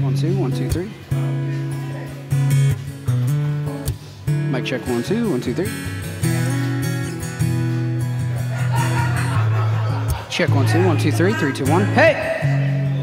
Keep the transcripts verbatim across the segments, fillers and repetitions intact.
one, two, one, two, three. Mic check, one, two, one, two, three. Check, one, two, one, two, three, three, two, one. Hey!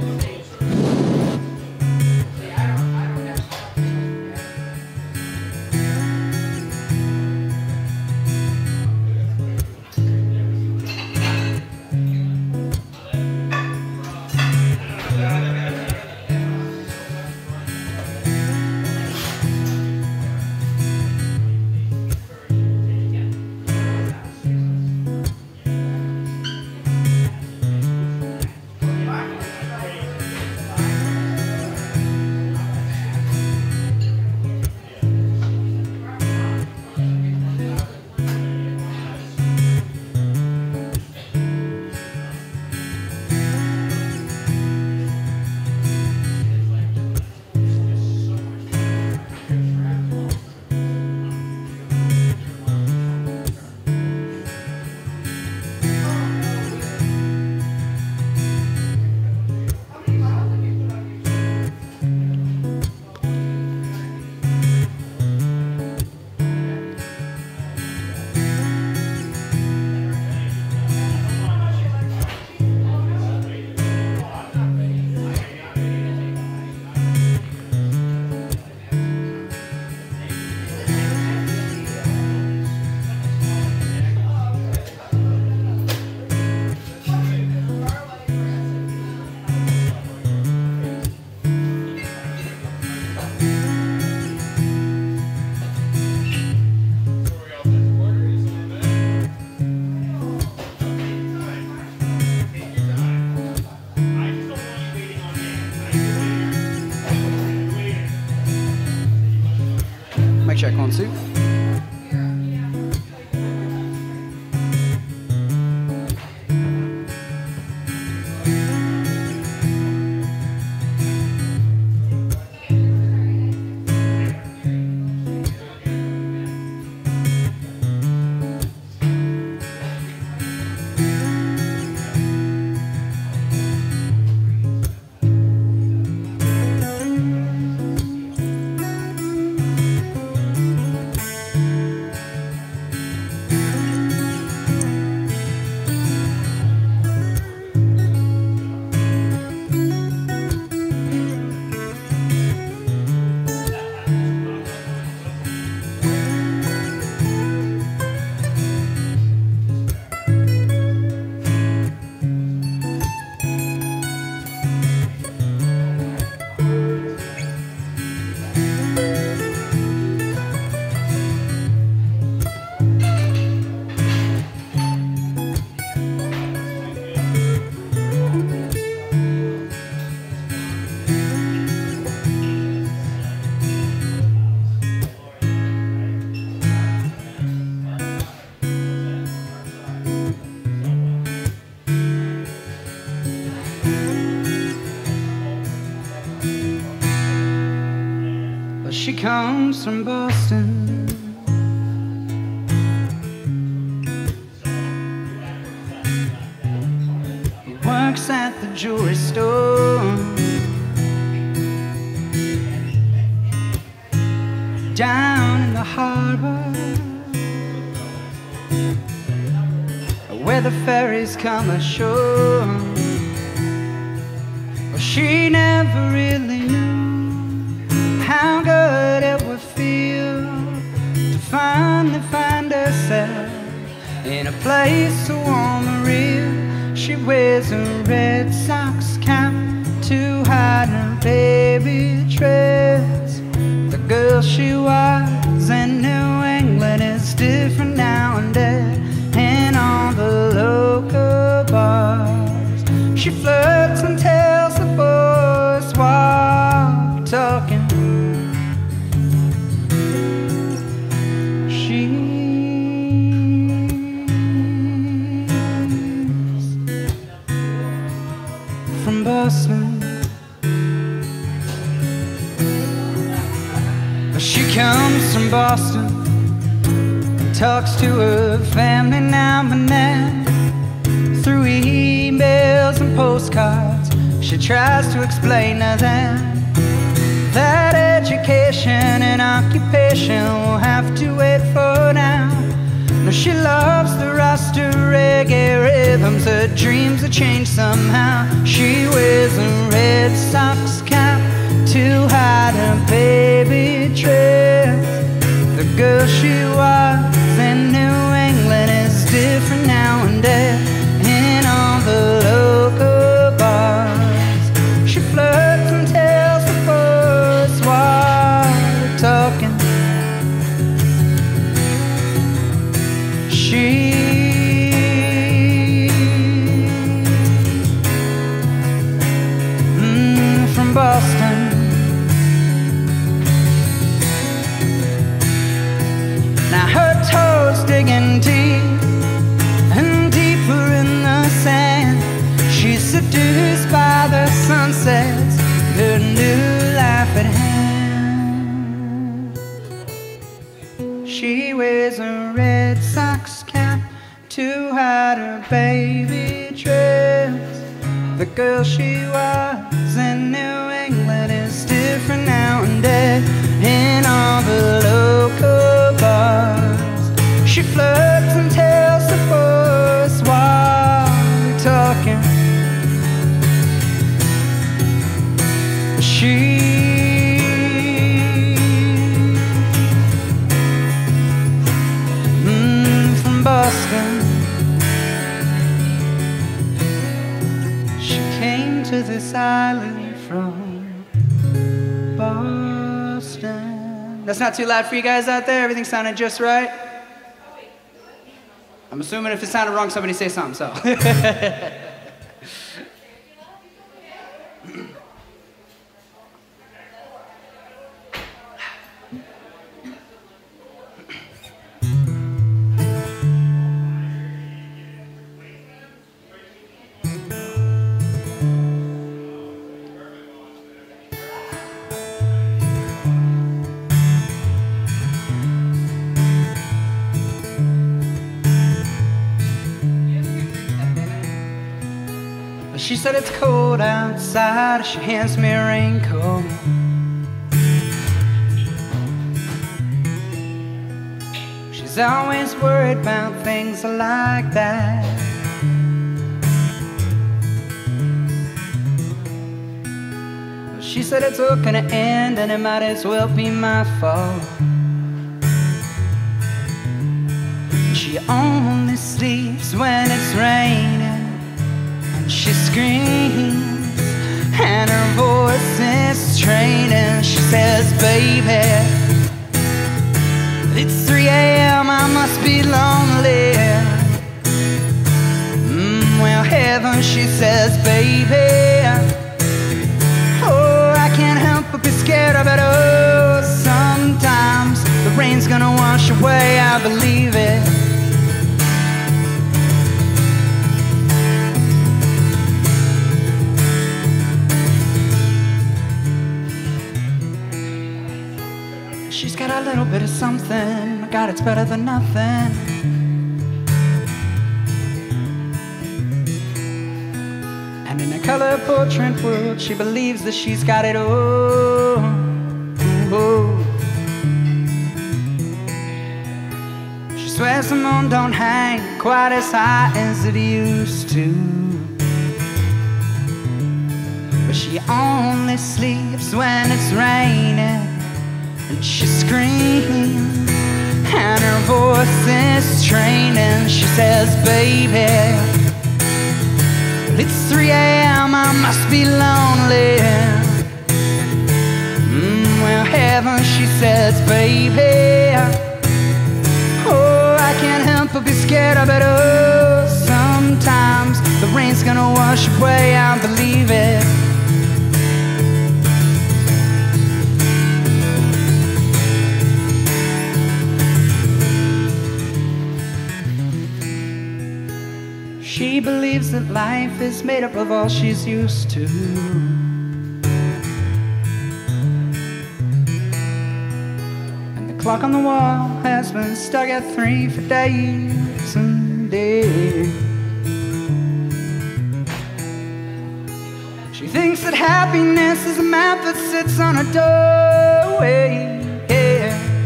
Check on two. She comes from Boston. He works at the jewelry store. Down in the harbor, where the ferries come ashore. Well, she never really knew how good it would feel to finally find herself in a place so warm and real. She wears a Red Sox cap to hide her baby dress. The girl she was in New England is different now and then. In all the local bars, she flirts and tells the boys while talking. From Boston, she comes from Boston and talks to her family now and then. Through emails and postcards, she tries to explain to them occupation we'll have to wait for now. No, she loves the Rasta reggae rhythms, her dreams have changed somehow. She wears a red Sox cap to hide her baby dress. The girl she was in New England is different now and then. In all the local bars, she flirts and tells the boys while they're talking. She mm, from Boston. Now her toes digging deep and deeper in the sand. She's seduced by the sunsets, her new life at hand. She wears a red Sox cap to hide her baby dress. The girl she was in New England is different now and then. In all the local bars, she flirts and tells the boys while they're talking. She mm, from Boston. She came to this island from Boston. That's not too loud for you guys out there? Everything sounded just right? I'm assuming if it sounded wrong, somebody say something, so. She said it's cold outside, she hands me a raincoat. She's always worried about things like that. She said it's all gonna end and it might as well be my fault. She only sleeps when it's raining. She screams and her voice is straining. She says, baby, it's three A M I must be lonely. Mm, well, heaven, she says, baby, oh, I can't help but be scared of it. Oh, sometimes the rain's gonna wash away, I believe it. She's got a little bit of something, God, it's better than nothing. And in a color portrait world, she believes that she's got it all. Oh. She swears the moon don't hang quite as high as it used to, but she only sleeps when it's raining. And she screams and her voice is straining. She says, baby, it's three A M I must be lonely. Mm, well, heaven, she says, baby, oh, I can't help but be scared of it. Oh, sometimes the rain's gonna wash away, I believe it. She believes that life is made up of all she's used to. And the clock on the wall has been stuck at three for days and days. She thinks that happiness is a map that sits on a doorway, yeah.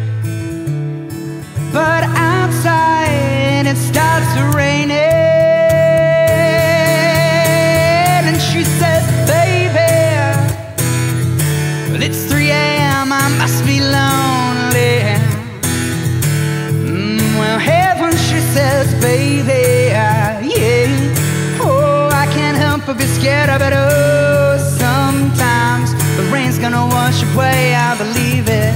starts raining, and she says, baby, well, it's three A M, I must be lonely. Mm, well, heaven, she says, baby, yeah. Oh, I can't help but be scared of it. Oh, sometimes the rain's gonna wash away, I believe it.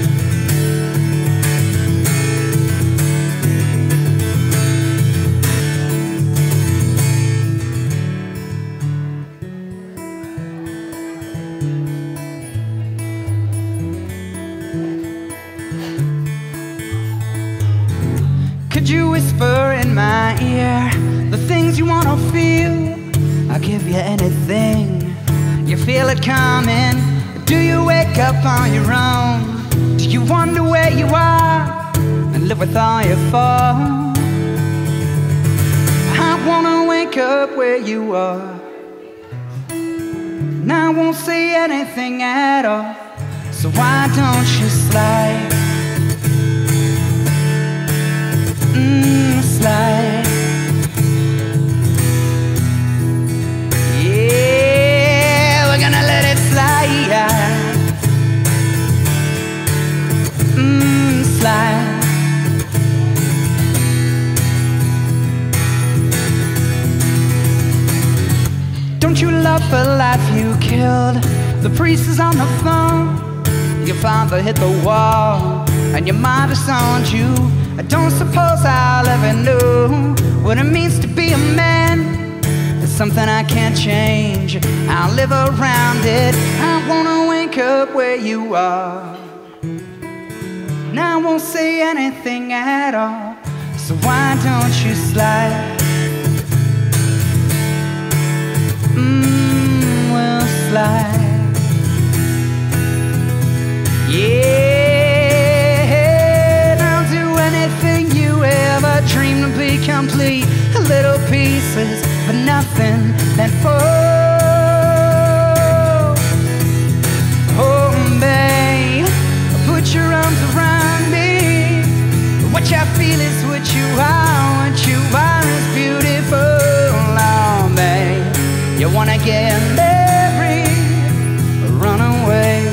Could you whisper in my ear the things you wanna feel? I'll give you anything. You feel it coming. Do you wake up on your own? Do you wonder where you are and live with all your faults? I wanna wake up where you are, and I won't say anything at all. So why don't you slide? Mm, slide. Yeah, we're gonna let it slide. Mm, slide. Don't you love the life you killed? The priest is on the phone. Your father hit the wall, and your mother disowned you. I don't suppose I'll ever know what it means to be a man. It's something I can't change, I'll live around it. I wanna wake up where you are, and I won't say anything at all. So why don't you slide? Mmm, we'll slide. Yeah. Dream to be complete, little pieces, but nothing that falls. Oh, babe, put your arms around me. What you feel is what you are, what you are is beautiful. Oh, babe, you wanna get married or run away?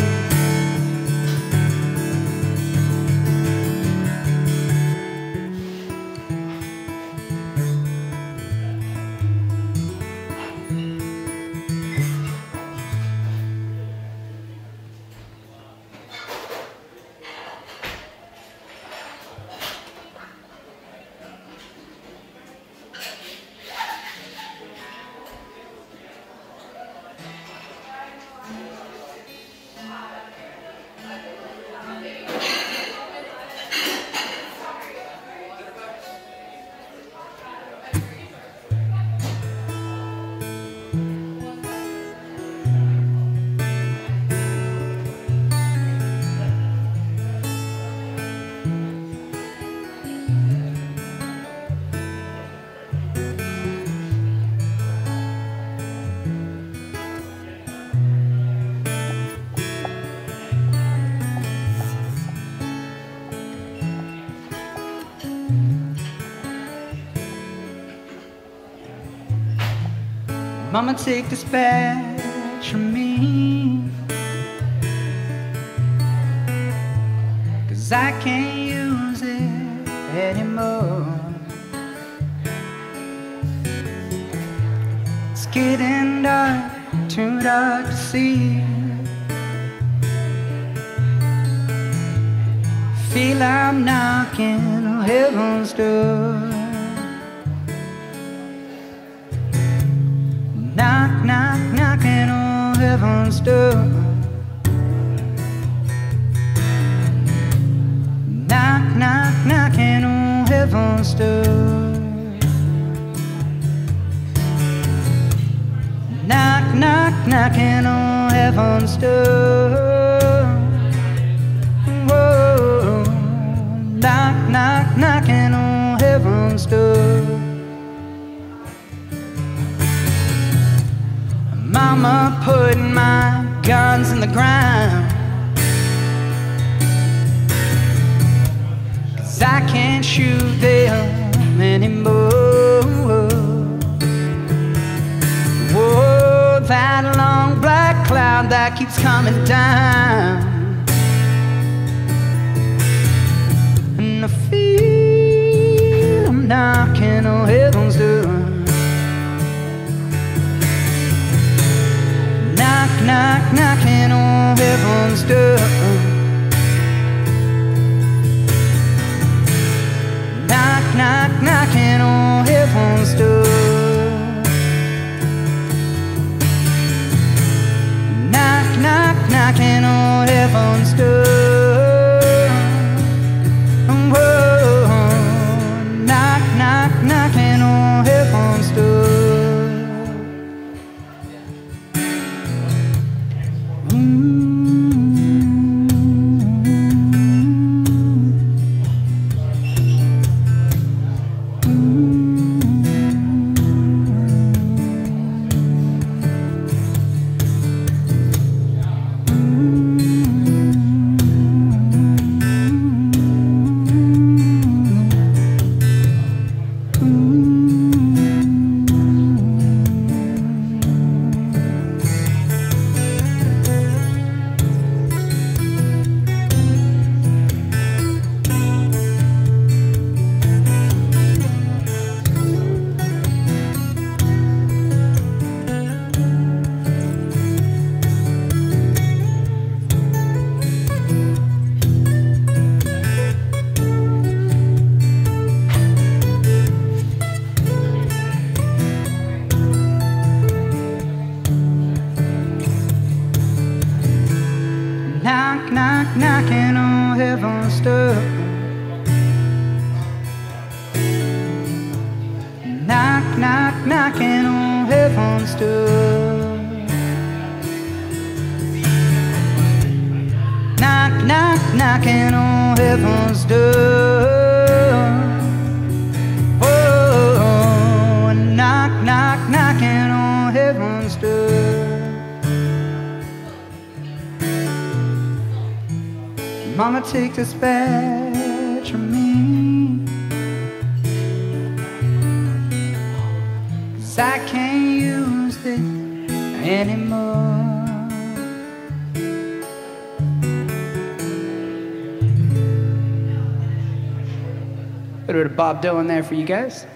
Mama, take this badge from me, 'cause I can't use it anymore. It's getting dark, too dark to see. Feel I'm knocking on heaven's door. Knock, knock, knocking on heaven's door. Knock, knock, knocking on heaven's door. Knock, knock, knocking on heaven's door. Whoa. Knock, knock, knocking on heaven's door. Mama putting my guns in the ground, 'cause I can't shoot them anymore. cloud that keeps coming down, and I feel I'm knocking on heaven's door. Knock, knock, knocking on heaven's door. Knock, knock, knocking on heaven's door. Knock, knock, knocking on heaven's door. Whoa. Knock, knock, knocking on heaven's door. Knock, knock, knocking on heaven's door. Knock, knock, knocking on heaven's door. Knock, knock, knocking on heaven's door. Oh, knock, knock, knocking on heaven's door. Mama, take this badge from me, 'cause I can't use it anymore. A little bit of Bob Dylan there for you guys.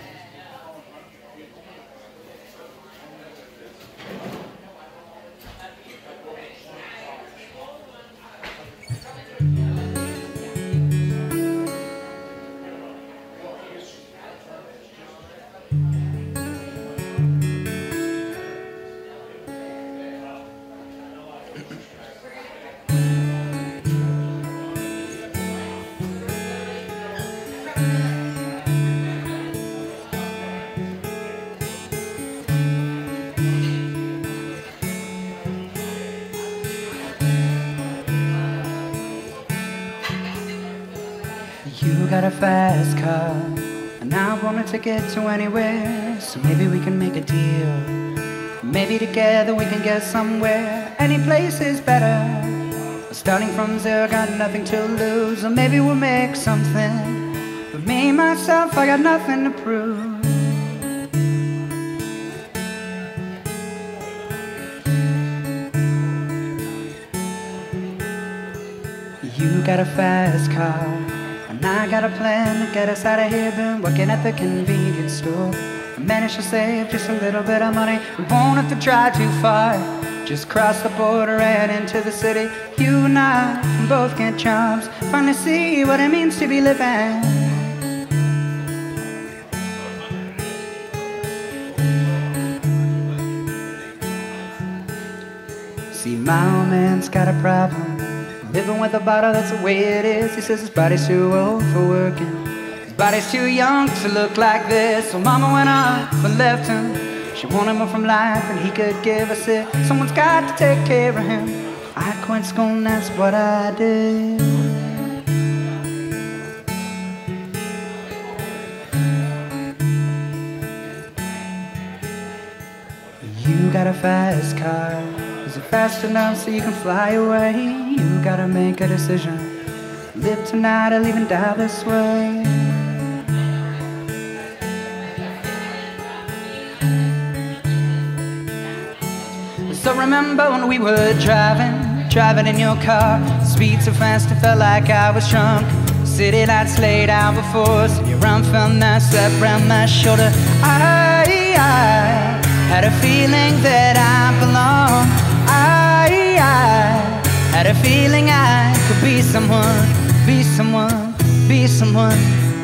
You got a fast car, and I wanted to get to anywhere. So maybe we can make a deal. Maybe together we can get somewhere. Any place is better. Starting from zero, got nothing to lose. Or maybe we'll make something. But me, myself, I got nothing to prove. You got a fast car, and I got a plan to get us out of here. Been working at the convenience store. I managed to save just a little bit of money. We won't have to drive too far. Just cross the border and into the city. You and I can both get jobs. Finally see what it means to be living. See, my old man's got a problem. Living with a bottle, that's the way it is. He says his body's too old for working. His body's too young to look like this. So mama went off and left him. She wanted more from life than he could give us it. Someone's got to take care of him. I quit school and that's what I did. You got a fast car. Is it fast enough so you can fly away? You gotta make a decision. Live tonight or leave and die this way. So remember when we were driving, driving in your car, speed so fast it felt like I was drunk. City lights laid out before us, and your arm felt nice wrapped around my shoulder. I, I had a feeling that I belonged. I, I had a feeling I could be someone, be someone, be someone.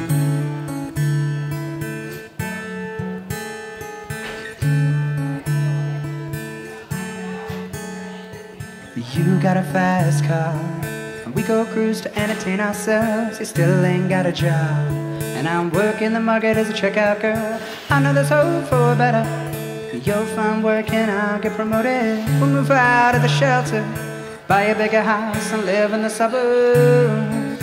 You got a fast car, and we go cruise to entertain ourselves. You still ain't got a job, and I'm working the market as a checkout girl. I know there's hope for better. You'll find work and I'll get promoted. We'll move out of the shelter, buy a bigger house and live in the suburbs.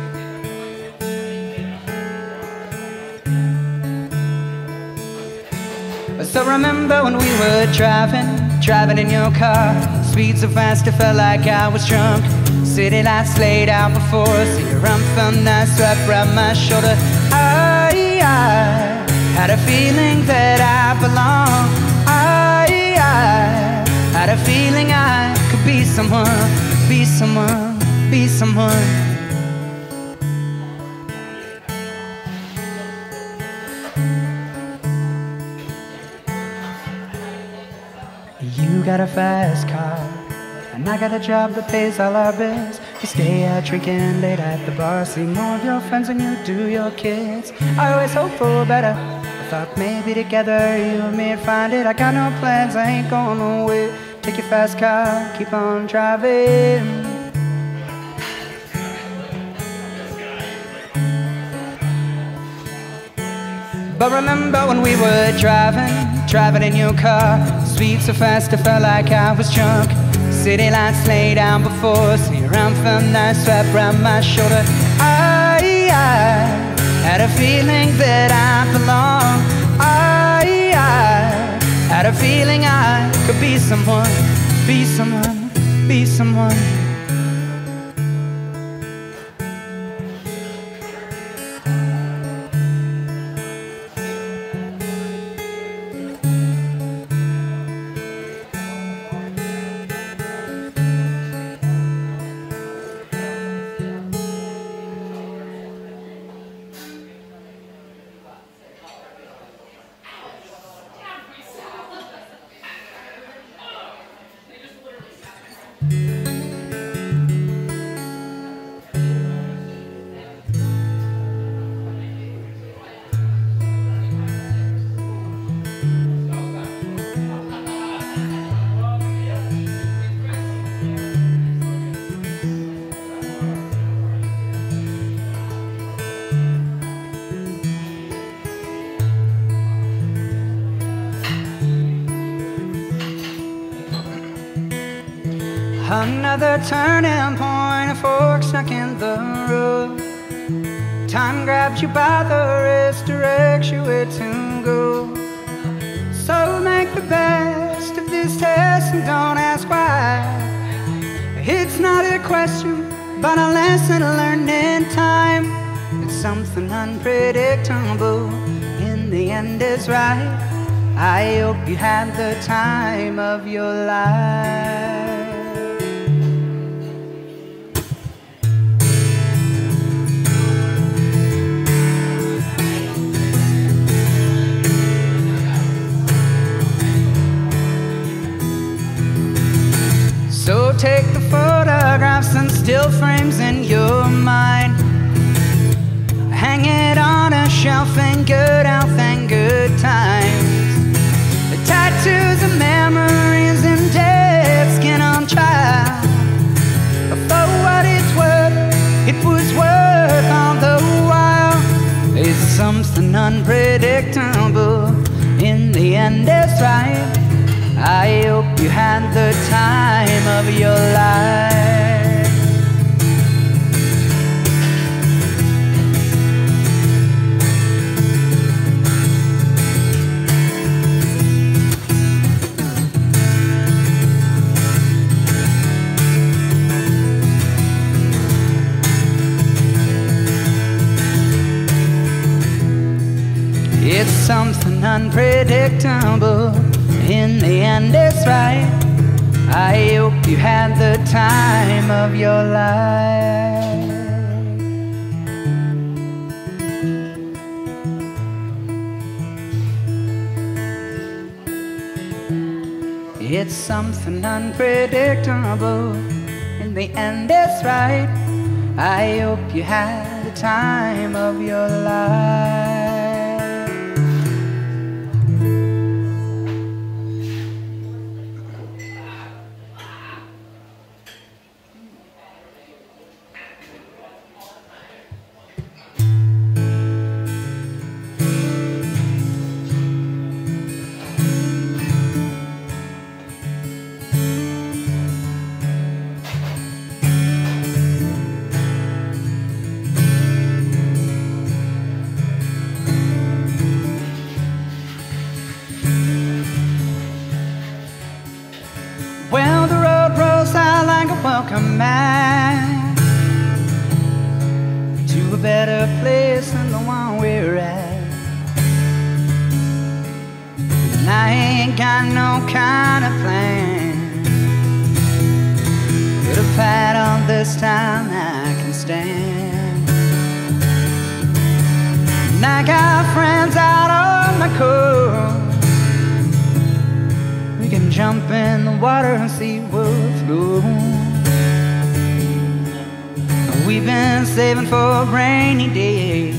So remember when we were driving, driving in your car, speed so fast it felt like I was drunk. City lights laid out before us, and your arm felt nice wrapped around my shoulder. I, I had a feeling that I belonged. I, I had a feeling I could be someone, be someone, be someone. You got a fast car, and I got a job that pays all our bills. You stay out drinking late at the bar, see more of your friends than you do your kids. I always hope for better. I thought maybe together you and me'd find it. I got no plans, I ain't going nowhere. Take your fast car, keep on driving. But remember when we were driving, driving in your car, speed so fast it felt like I was drunk. City lights laid down before us, your arm felt nice wrapped around my shoulder. I, I had a feeling that I belonged. I, I had a feeling I could be someone, be someone, be someone. Another turning point, a fork stuck in the road. Time grabs you by the wrist, directs you where to go. So make the best of this test and don't ask why. It's not a question, but a lesson learned in time. It's something unpredictable, in the end is right. I hope you had the time of your life. So take the photographs and still frames in your mind. Hang it on a shelf in good health and good times. The tattoos of memories and dead skin on trial. For what it's worth, it was worth all the while. It's something unpredictable, in the end it's right. I hope you had the time of your life. It's something unpredictable, in the end it's right. I hope you had the time of your life. It's something unpredictable, in the end it's right. I hope you had the time of your life. Well, the road rolls out like a welcome mat to a better place than the one we're at. And I ain't got no kind of plan, but a pat on this time I can stand. And I got friends out on the coast. We can jump in the water and see what's going. We've been saving for rainy days,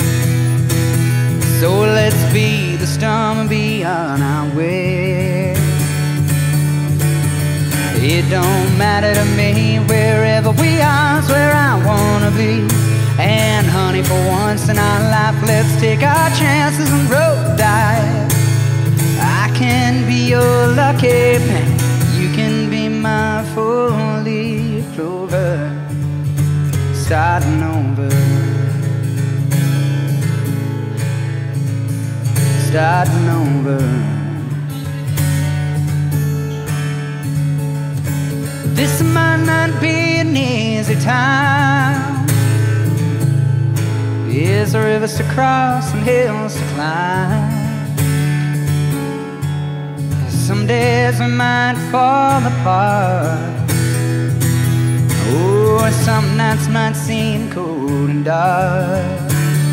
so let's be the storm and be on our way. It don't matter to me, wherever we are's where I wanna be. And honey, for once in our life, let's take our chances and roll the dice. I can be your lucky penny, you can be my four-leaf clover. Starting over, starting over. This might not be an easy time. There's rivers to cross and hills to climb. Some days we might fall apart. Oh, some nights might seem cold and dark.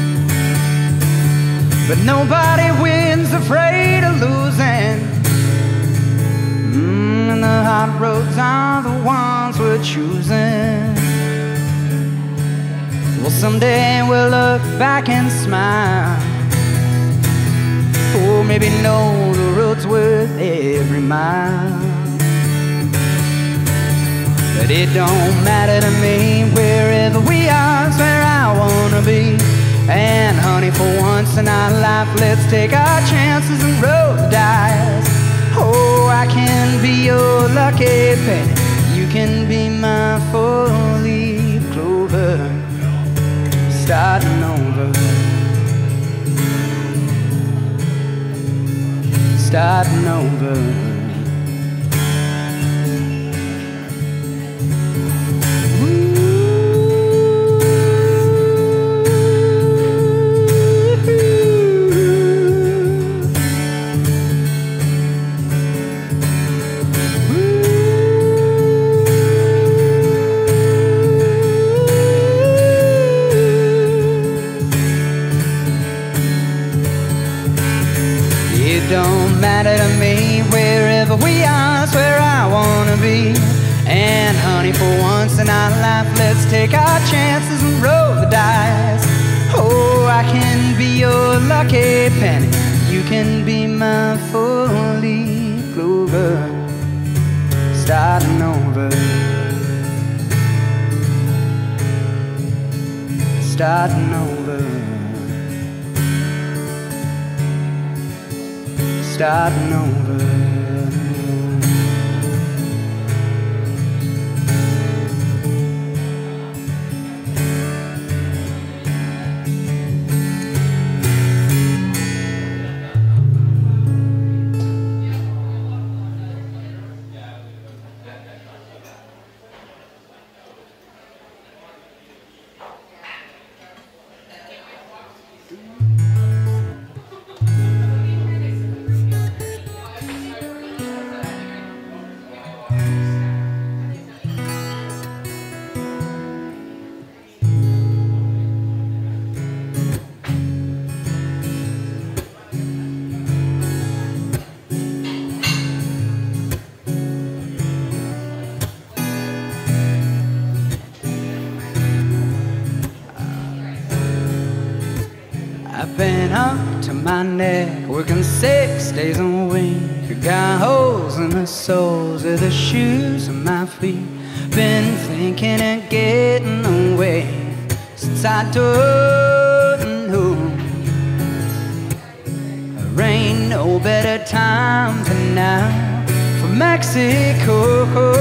But nobody wins afraid of losing. mm, And the hard roads are the ones we're choosing. Well, someday we'll look back and smile. Oh, maybe know the road's worth every mile. But it don't matter to me, wherever we are's where I wanna be. And honey, for once in our life, let's take our chances and roll the dice. Oh, I can be your lucky penny, you can be my four-leaf clover. Starting over, starting over. It don't matter to me, wherever we are's where I wanna be. And honey, for once in our life, let's take our chances and roll the dice. Oh, I can be your lucky penny, you can be my four-leaf clover. Starting over, starting over, starting over. I've been up to my neck, working six days a week. Got holes in the soles of the shoes on my feet. Been thinking of getting away since I don't know. There ain't no better time than now for Mexico.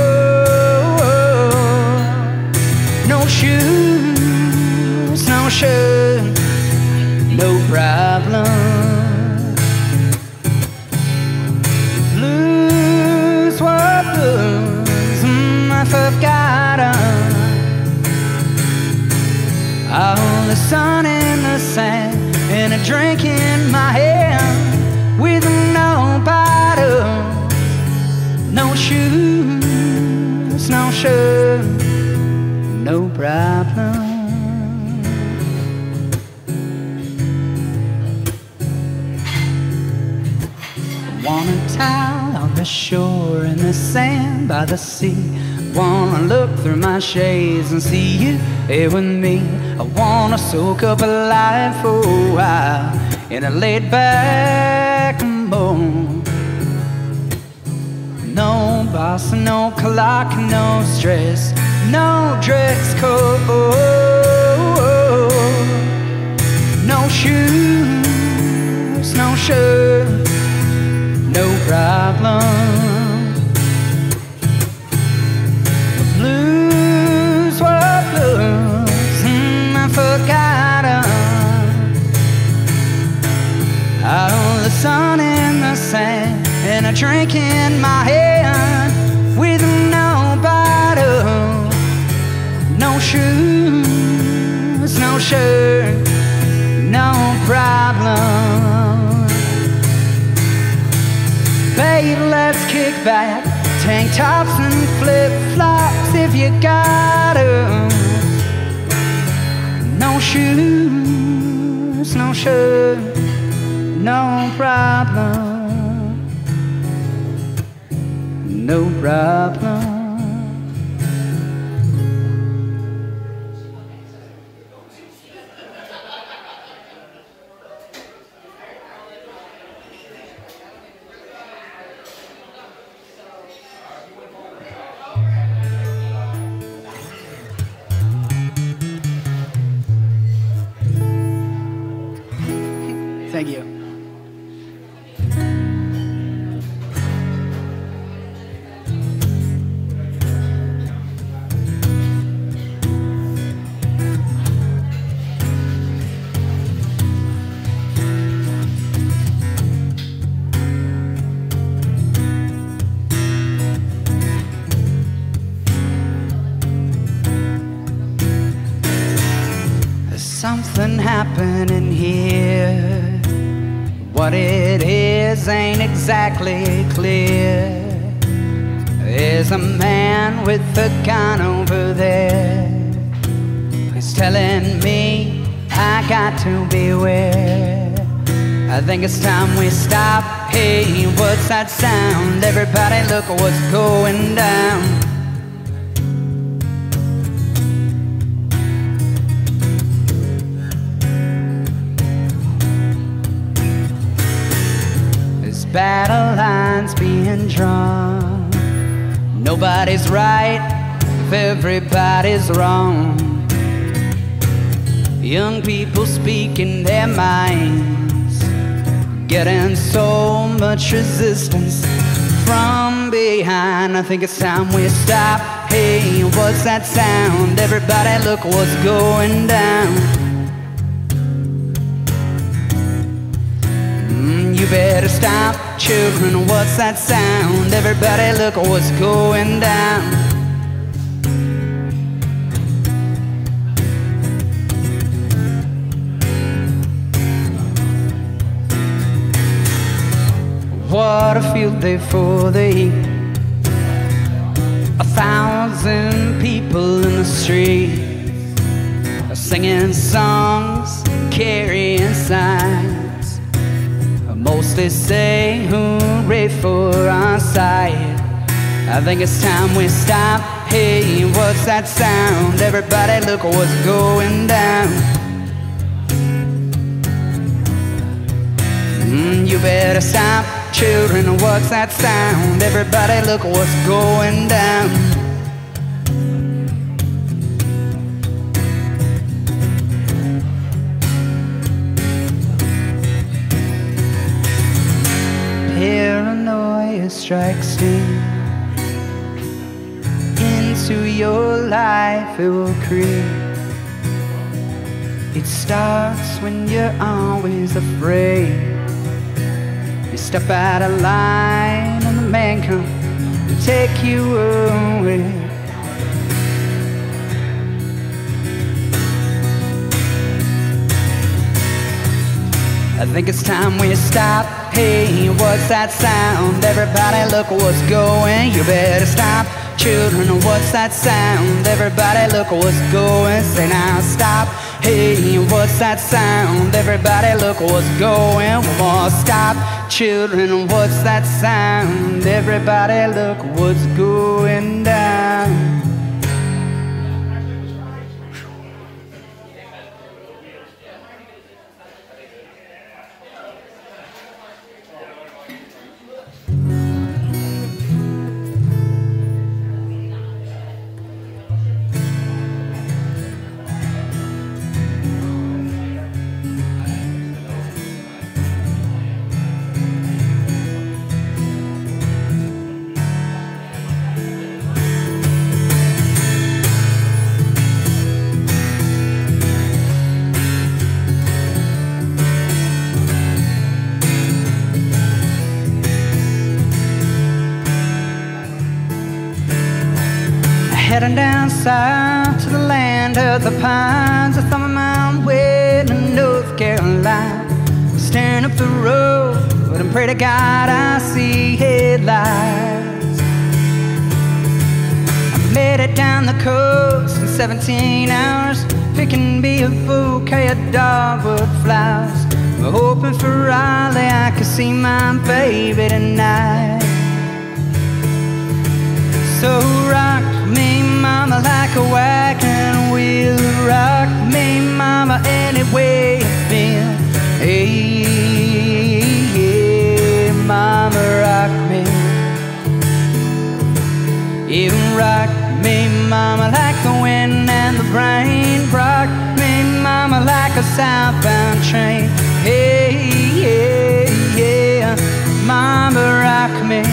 No shoes, no shirt, no problem. Blues, what blues? Mm, I forgot 'em. Oh, the sun in the sand and a drink in my hand with no bottle. No shoes, no shirt, no problem. Wanna towel on the shore in the sand by the sea. Wanna look through my shades and see you here with me. I wanna soak up a life for a while in a laid back mode. No boss, no clock, no stress, no dress code. No shoes, no shirt, no problem. The blues were blues, mm, I forgot 'em. Oh, the sun in the sand and a drink in my hand with no bottle. No shoes, no shirt, no problem. Babe, let's kick back, tank tops and flip-flops if you got 'em. No shoes, no shirt, no problem. No problem. Thank you. There's something happening here. What it is ain't exactly clear. There's a man with a gun over there. He's telling me I got to beware. I think it's time we stop. Hey, what's that sound? Everybody look what's going down. Battle lines being drawn. Nobody's right if everybody's wrong. Young people speaking their minds, getting so much resistance from behind. I think it's time we stop. Hey, what's that sound? Everybody look what's going down. You better stop, children, what's that sound? Everybody look what's going down. What a field day for the heat. A thousand people in the street, singing songs, carrying signs. Mostly say hooray for our side. I think it's time we stop. Hey, what's that sound? Everybody look what's going down. Mm, you better stop, children, what's that sound? Everybody look what's going down. Paranoia strikes in. Into your life it will creep. It starts when you're always afraid. You step out of line and the man comes to take you away. I think it's time we stop. Hey, what's that sound? Everybody look what's going. You better stop, children, what's that sound? Everybody look what's going. Say now stop. Hey, what's that sound? Everybody look what's going. One more stop, children, what's that sound? Everybody look what's going down. Heading down south to the land of the pines. I thought my mind went to North Carolina. Staring up the road, but I pray to God I see headlights. I made it down the coast in seventeen hours, picking me a bouquet of dogwood flowers. But hoping for Raleigh I could see my baby tonight. So rock me, mama, like a wagon wheel. Rock me, mama, any way you feel. Hey, yeah, mama, rock me. Even rock me, mama, like the wind and the rain. Rock me, mama, like a southbound train. Hey, yeah, yeah, mama, rock me.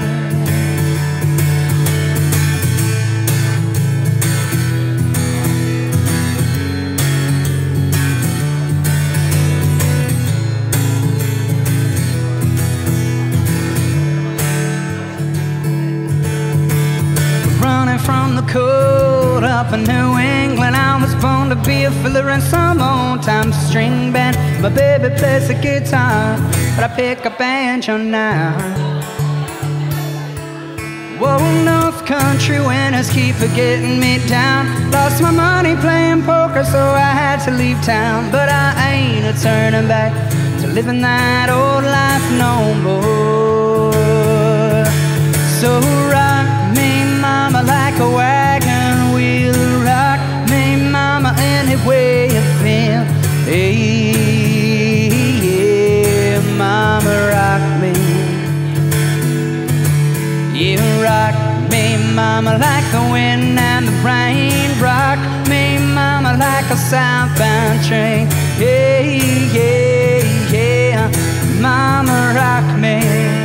From the cold up in New England, I was born to be a filler in some old-time string band. My baby plays the guitar, but I pick a banjo now. Whoa, North Country winters keep getting me down. Lost my money playing poker, so I had to leave town. But I ain't a turning back to living that old life no more. So rock me, mama, like a wagon wheel. Rock me, mama, any way you feel. Hey, yeah, mama, rock me. You rock me, mama, like the wind and the rain. Rock me, mama, like a southbound train. Hey, yeah, yeah, mama, rock me.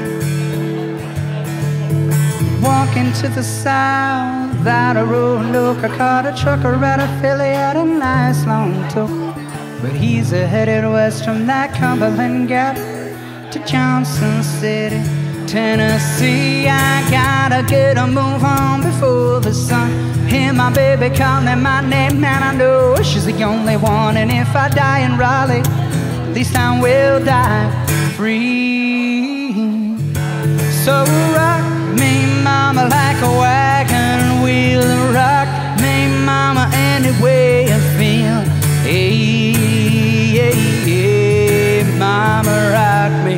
Walking to the south, out a road look, I caught a trucker out of Philly at a nice long took. But he's a headed west from that Cumberland Gap to Johnson City, Tennessee. I gotta get a move on before the sun. Hear my baby calling my name, and I know she's the only one. And if I die in Raleigh, at least I will die free. So rock me, mama, like a wagon wheel. Rock me, mama, any way you feel. Hey, yeah, yeah, mama, rock me.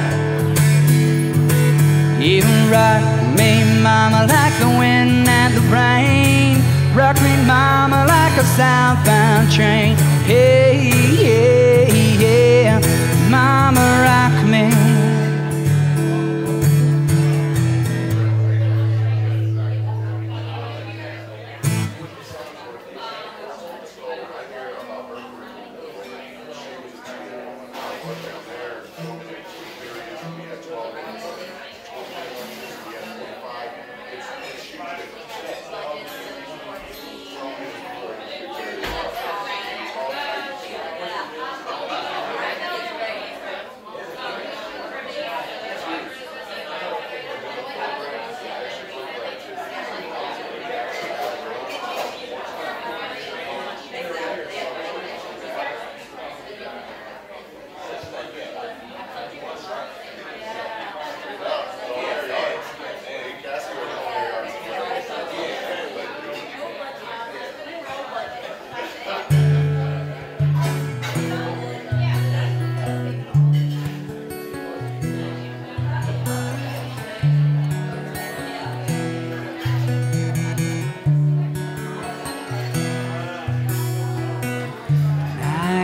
Even rock me, mama, like the wind and the rain. Rock me, mama, like a southbound train. Hey, yeah, yeah, mama, rock me.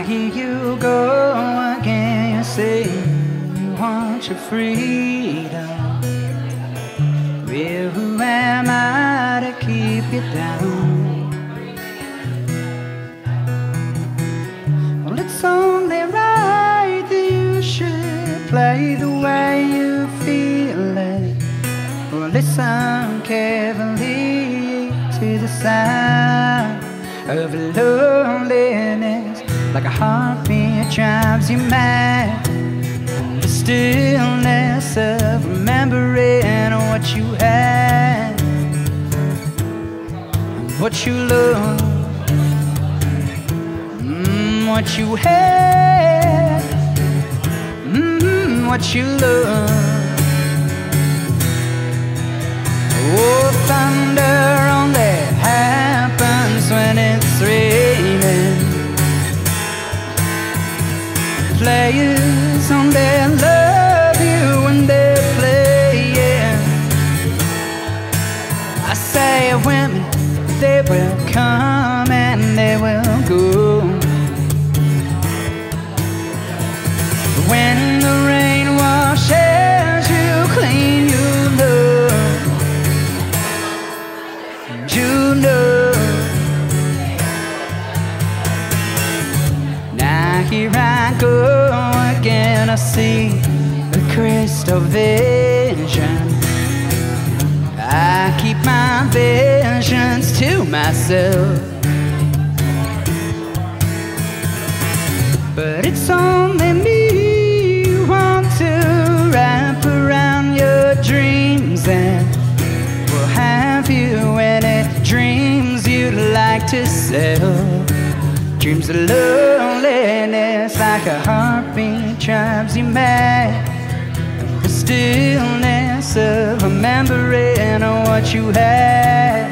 here you go again. You say you want your freedom. Well, who am I to keep you down? Well, it's only right that you should play the way you feel it. Or listen carefully to the sound of loneliness, like a heartbeat drives you mad. The stillness of remembering what you had, what you love, mm, what you had, mm, what you love. Oh, thunder only happens when it's raining. Players only love you when they're playing. I say women, they will come and they will go. When the rain washes you clean, you know, you know. Now here I go again, I see a crystal vision. I keep my visions to myself, but it's only me who want to wrap around your dreams, and will have you any dreams you'd like to sell. Dreams of loneliness, like a heartbeat drives you mad. The stillness of remembering what you had,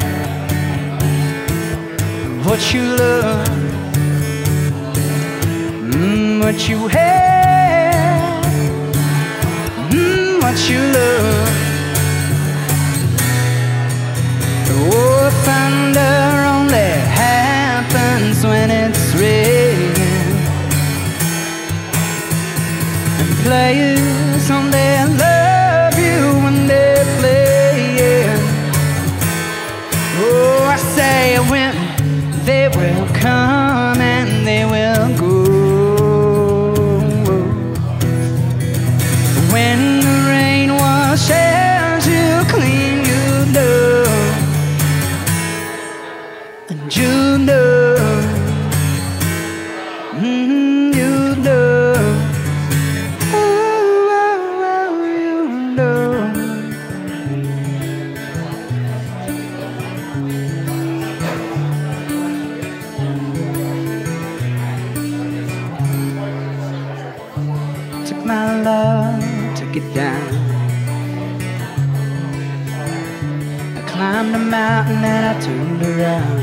what you love, mm, what you had, mm, what you love. Oh, thunder only happens when it's raining, and players only love you when they're playing. Oh, I say when they will come and they will go. When the rain washes you clean, you know, and you know, mm, you know, oh, oh, oh, you know. Took my love, took it down. I climbed a mountain and I turned around,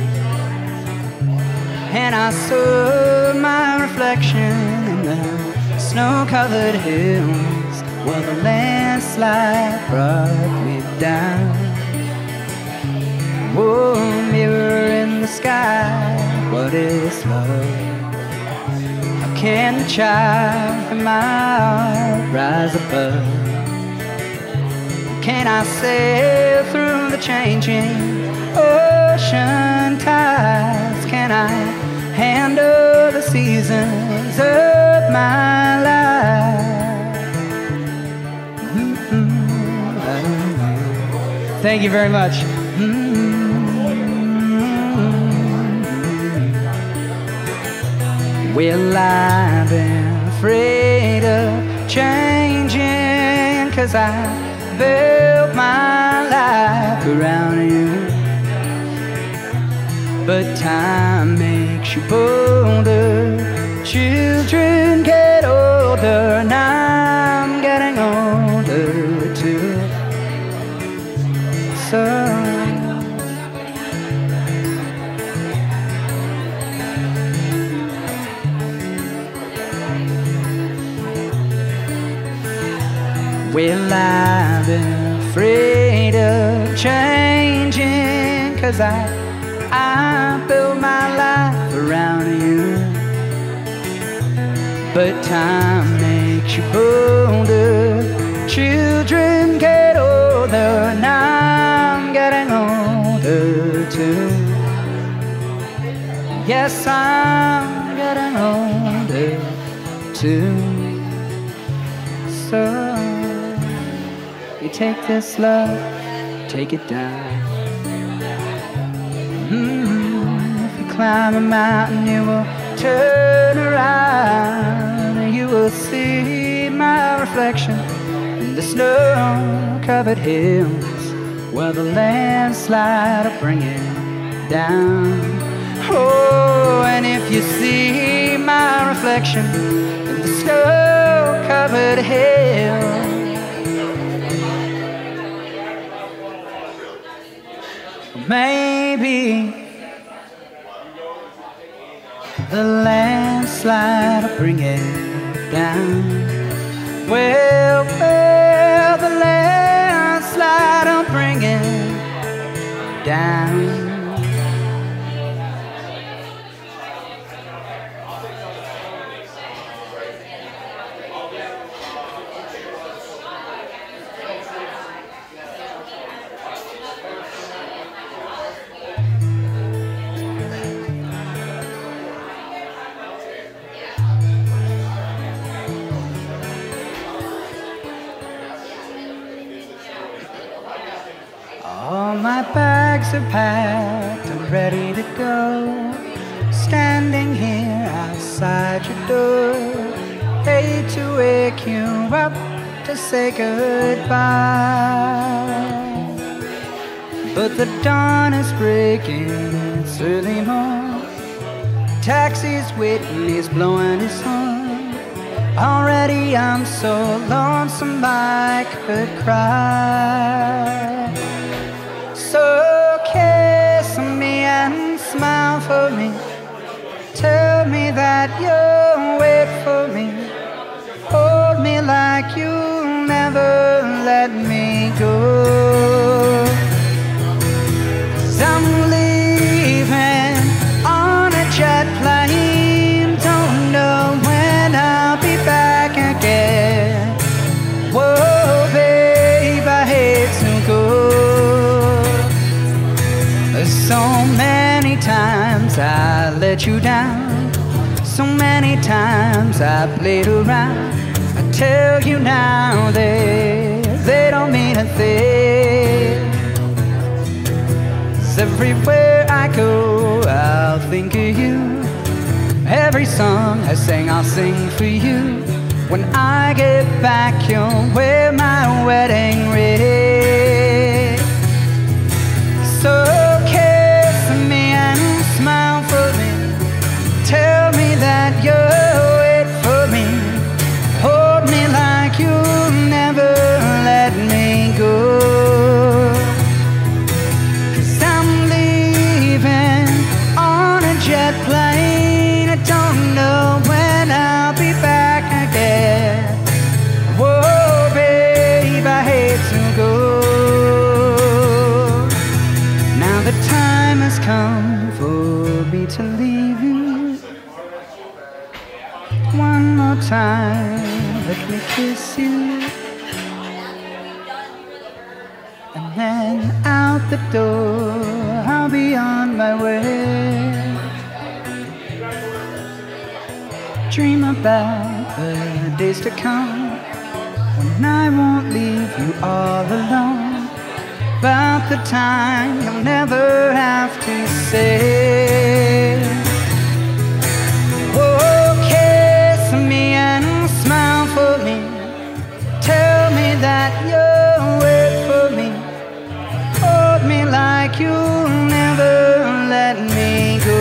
and I saw my reflection in the snow-covered hills, while the landslide brought me down. Oh, mirror in the sky, what is love? How can the child in my heart rise above? Can I sail through the changing ocean tides? Can I handle the seasons of my life? Mm-hmm. Thank you very much. Mm-hmm. Well, I've been afraid of changing, 'cause I built my life around you. But time makes you bolder. Children get older, and I'm getting older too. So well, I've been afraid of changing, 'cause I I built my life around you. but time makes you bolder. Children get older, and I'm getting older too. Yes, I'm getting older too. So you take this love, take it down. Mm, if you climb a mountain, you will turn around, and you will see my reflection in the snow-covered hills where the landslide will bring it down. Oh, and if you see my reflection in the snow-covered hills, maybe the landslide will bring it down. Well, well, the landslide will bring it down. All my bags are packed and ready to go, standing here outside your door. Hate to wake you up to say goodbye, but the dawn is breaking, it's early morn. Taxi's waiting, he's blowing his horn. Already I'm so lonesome I could cry. So kiss me and smile for me. Tell me that you'll wait for me. Hold me like you'll never let me go. 'Cause I'm leaving on a jet plane. Don't know when I'll be back again. Whoa, babe, I hate to go. So many times I let you down, so many times I played around. I tell you now they, they don't mean a thing. 'Cause everywhere I go I'll think of you. Every song I sing I'll sing for you. When I get back you'll wear my wedding ring. So smile for me. Tell me that you'll wait for me. Hold me like you'll never let me go. 'Cause I'm leaving on a jet plane. I don't know when I'll be back again. Whoa, babe, I hate to go. Now the time has come for me to leave you. One more time, let me kiss you, and then out the door I'll be on my way. Dream about the days to come when I won't leave you all alone. About the time you'll never have to say. Oh, kiss me and smile for me. Tell me that you'll wait for me. Hold me like you'll never let me go.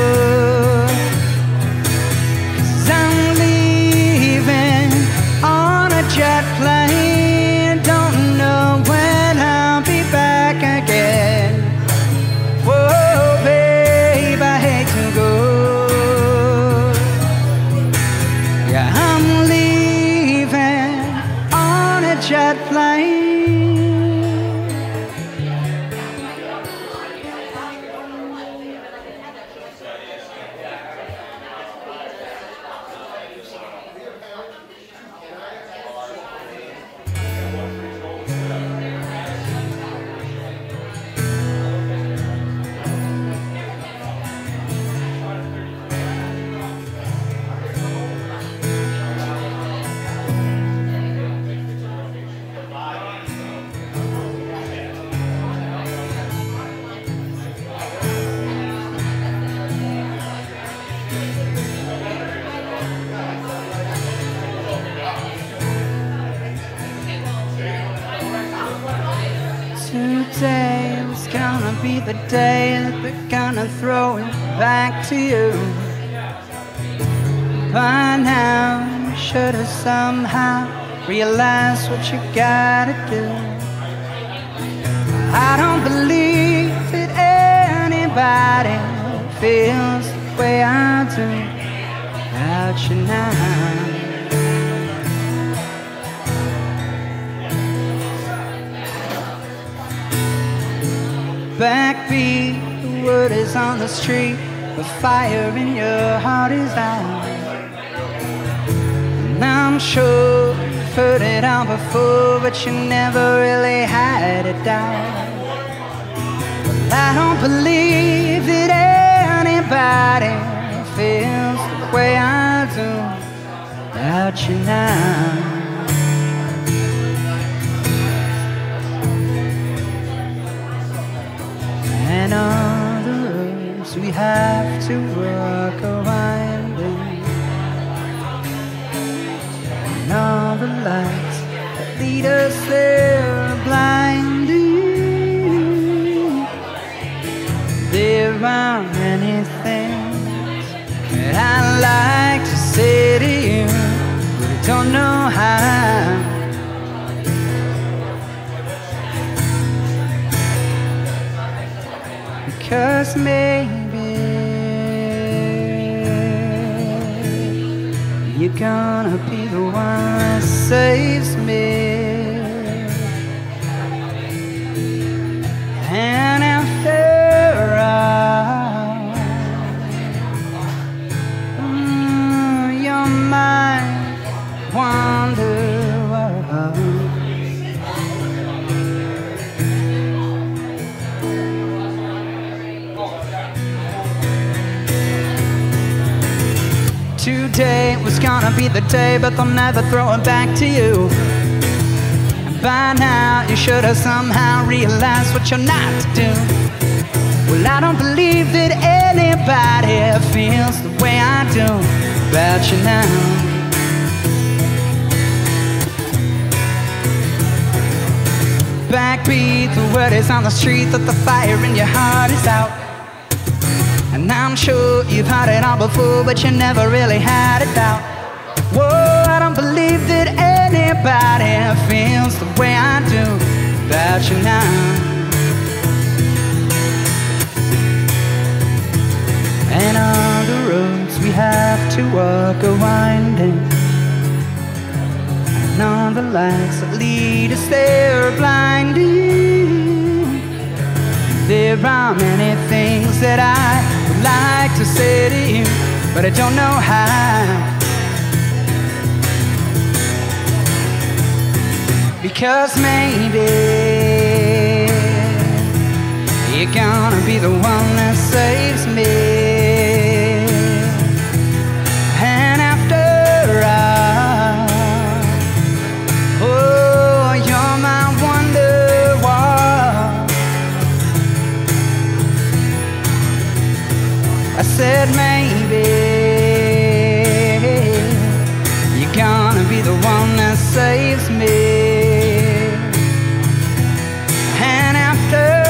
'Cause I'm leaving on a jet plane. Don't know when I'll be back again. Whoa, babe, I hate we're gonna throw it back to you. By now, you should have somehow realized what you gotta do. I don't believe that anybody feels the way I do about you now. Backbeat, the word is on the street, the fire in your heart is out. And I'm sure you've heard it all before, but you never really had it down. Well, I don't believe that anybody feels the way I do about you now. And all the roads we have to walk are winding, and all the lights that lead us there are blinding. There are many things that I'd like to say to you, but I don't know how. Cause maybe you're gonna be the one that saves me. And after all, mm, your mind wander. Today was gonna be the day, but they'll never throw it back to you. And by now you should have somehow realized what you're not to do. Well, I don't believe that anybody feels the way I do about you now. Backbeat, the word is on the street that the fire in your heart is out. And I'm sure you've had it all before, but you never really had it out. Whoa, I don't believe that anybody feels the way I do about you now. And all the roads we have to walk are winding, and all the lights that lead us there are blinding. There are many things that I would like to say to you, but I don't know how. Because maybe you're gonna be the one that saves me. And after all, oh, you're my wonder wall. I said maybe you're gonna be the one that saves me. And after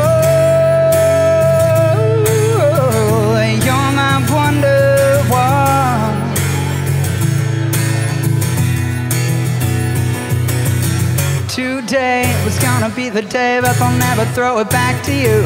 oh, you're my wonder wall. Today was gonna be the day, but they'll never throw it back to you.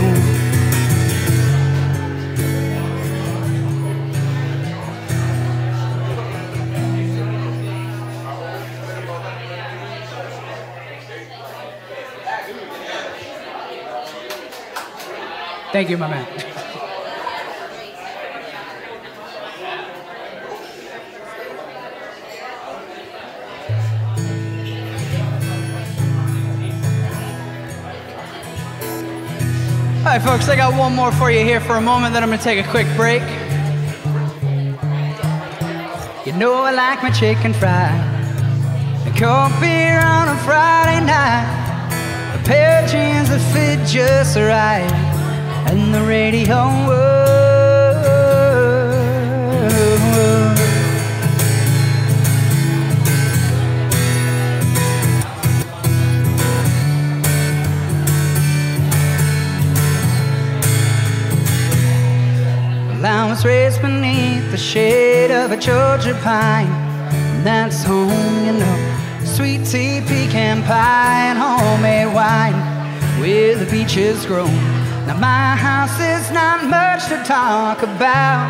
Thank you, my man. All right, folks, I got one more for you here for a moment, then I'm gonna take a quick break. You know I like my chicken fried, a cold beer on a Friday night, a pair of jeans that fit just right, and the radio. Whoa. the shade of a Georgia pine. And that's home, you know. Sweet tea, pecan pie, and homemade wine where the beaches grow. Now my house is not much to talk about,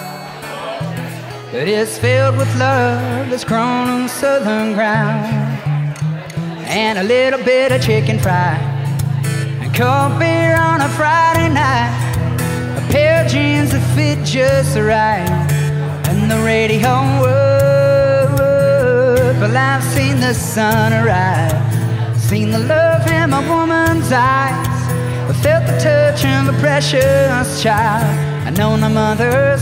but it's filled with love that's grown on southern ground. And a little bit of chicken fry, and cold beer on a Friday night, a pair of jeans that fit just right, and the radio would. Well, I've seen the sun arise, seen the love in my woman's eyes, I felt the touch of a precious child, I know my mother's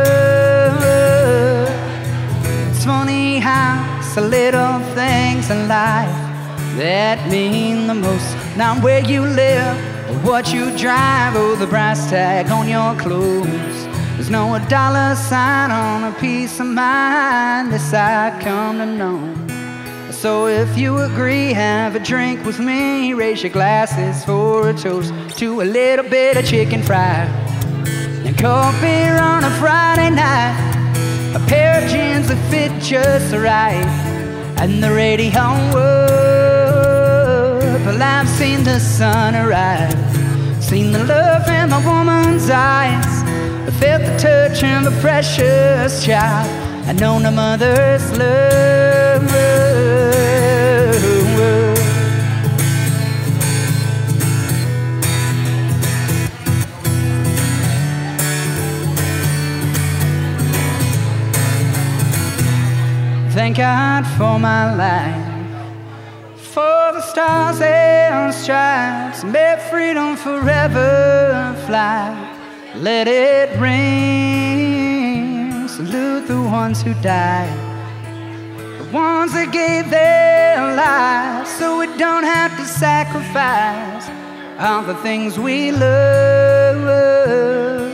love. It's funny how it's the little things in life that mean the most. Not where you live or what you drive or the price tag on your clothes. There's no dollar sign on a piece of mind, this I come to know. So if you agree, have a drink with me, raise your glasses for a toast to a little bit of chicken fry and cold beer on a Friday night, a pair of jeans that fit just right, and the radio would. Well, I've seen the sun arise, seen the love in my woman's eyes, I felt the touch of a precious child, I know my mother's love. Thank God for my life, for the stars and stripes, may freedom forever fly. Let it ring, salute the ones who died, the ones that gave their lives so we don't have to sacrifice all the things we love.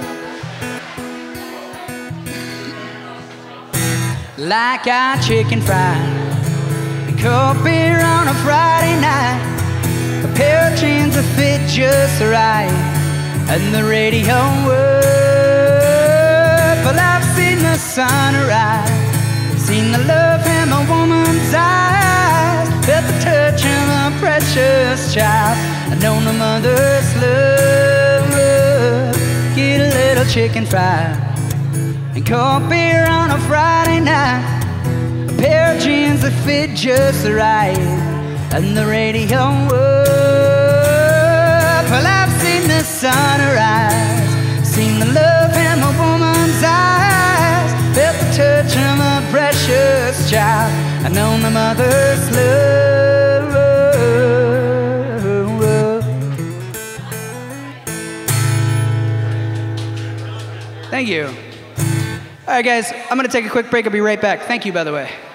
Like our chicken fry and cold beer on a Friday night, a pair of jeans that fit just right, and the radio would. Well, I've seen the sun rise, seen the love in my woman's eyes, felt the touch of a precious child, I know my mother's love. Get a little chicken fry and cold beer on a Friday night, a pair of jeans that fit just right, and the radio would. Well, I've seen the sun rise, seen the love in my woman's eyes, felt the touch of a precious child, I know my mother's love. Thank you. All right, guys, I'm going to take a quick break. I'll be right back. Thank you, by the way.